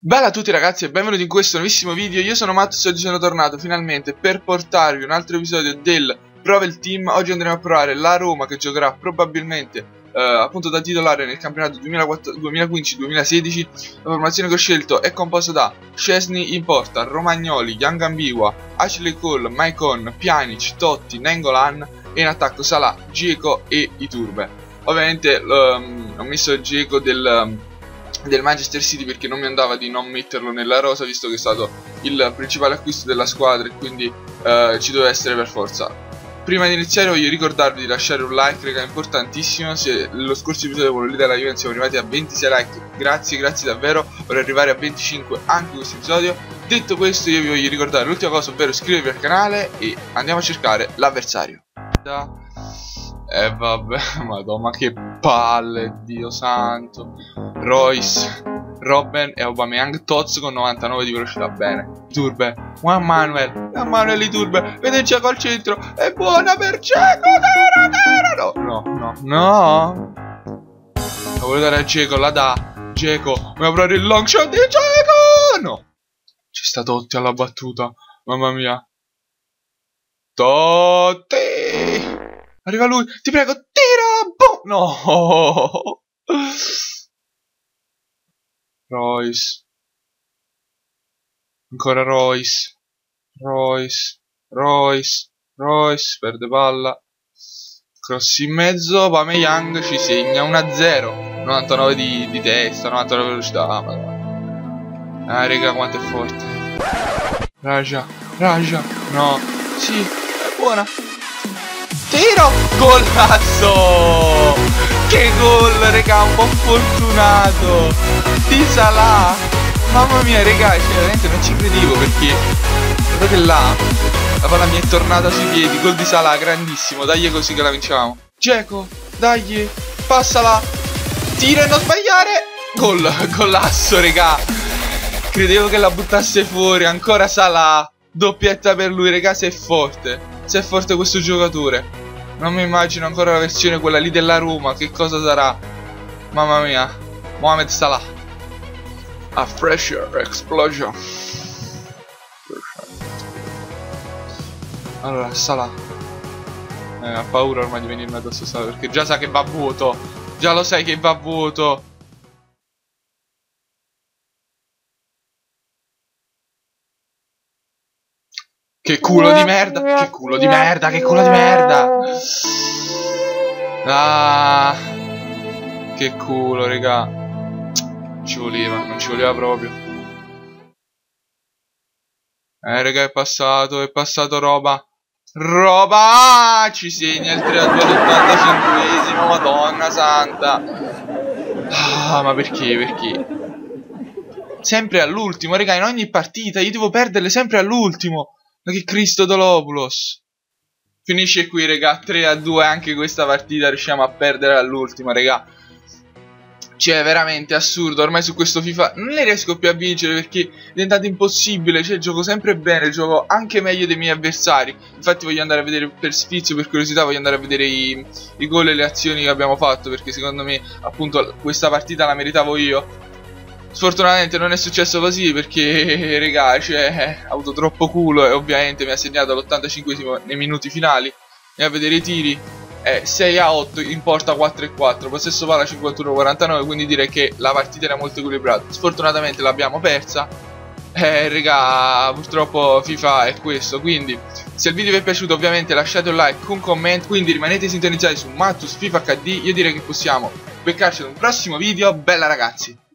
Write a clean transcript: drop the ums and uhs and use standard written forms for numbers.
Bella a tutti ragazzi e benvenuti in questo nuovissimo video. Io sono Mattus e oggi sono tornato finalmente per portarvi un altro episodio del Provel Team. Oggi andremo a provare la Roma che giocherà probabilmente appunto da titolare nel campionato 2015-2016. La formazione che ho scelto è composta da Szczesny in porta, Romagnoli, Young Ambigua, Ashley Cole, Maicon, Pjanic, Totti, Nainggolan e in attacco Salah, Dzeko e Iturbe. Ovviamente ho messo Dzeko del Manchester City perché non mi andava di non metterlo nella rosa, visto che è stato il principale acquisto della squadra e quindi ci doveva essere per forza. Prima di iniziare voglio ricordarvi di lasciare un like, raga, è importantissimo. Se lo scorso episodio, quello lì della Juventus, siamo arrivati a 26 like, grazie davvero. Vorrei arrivare a 25 anche questo episodio. Detto questo, io vi voglio ricordare l'ultima cosa, ovvero iscrivervi al canale e andiamo a cercare l'avversario. Vabbè, madonna, che palle, Dio santo. Royce, Robben e Aubameyang, Tots con 99 di velocità, bene. Iturbe, Juan Manuel Iturbe, vede Dzeko al centro, è buona per Dzeko, no. La vuole dare a Dzeko, la dà, Dzeko, vuoi aprire il long shot di Dzeko, no. C'è sta Totti alla battuta, mamma mia. Totti, arriva lui, ti prego, tira, boom, no. Royce, ancora Royce, perde palla, cross in mezzo, Aubameyang ci segna 1-0, 99 di testa, 99 di velocità, madonna. Ah raga, quanto è forte. Raja, no, sì, è buona. Tiro, golazzo! Che gol, raga, un po' fortunato di Salah. Mamma mia, raga, cioè, veramente non ci credevo perché guardate là, la palla mi è tornata sui piedi. Gol di Salah, grandissimo, dai così che la vinciamo. Dzeko, dai, passala, tira e non sbagliare. Golasso, raga. Credevo che la buttasse fuori, ancora Salah. Doppietta per lui, raga, se è forte questo giocatore. Non mi immagino ancora la versione quella lì della Roma, che cosa sarà. Mamma mia, Mohamed Salah. A fresher explosion. Allora, Salah ha paura ormai di venirmi addosso Salah, perché già sa che va a vuoto. Già lo sai che va a vuoto. Che culo di merda, che culo di merda. Ah, che culo, raga. Non ci voleva proprio. Raga, è passato Roba, ci segna il 3-2 all'85esimo, madonna santa. Ah, ma perché? Sempre all'ultimo, raga, in ogni partita io devo perderle sempre all'ultimo. Ma che Cristodolopoulos. Finisce qui, raga, 3-2 anche questa partita, riusciamo a perdere all'ultimo, raga. Cioè, veramente assurdo, ormai su questo FIFA non ne riesco più a vincere perché è diventato impossibile. Cioè, gioco sempre bene, gioco anche meglio dei miei avversari. Infatti voglio andare a vedere, per sfizio, per curiosità, voglio andare a vedere i gol e le azioni che abbiamo fatto, perché secondo me, appunto, questa partita la meritavo io. Sfortunatamente non è successo così perché, raga, cioè, ha avuto troppo culo e ovviamente mi ha segnato all'85esimo nei minuti finali. E a vedere i tiri, 6-8 in porta, 4-4, possesso palla 51-49, quindi direi che la partita era molto equilibrata. Sfortunatamente l'abbiamo persa. Raga, purtroppo FIFA è questo. Quindi se il video vi è piaciuto ovviamente lasciate un like, un comment. Quindi rimanete sintonizzati su Mattus FIFA HD. Io direi che possiamo beccarci ad un prossimo video. Bella ragazzi.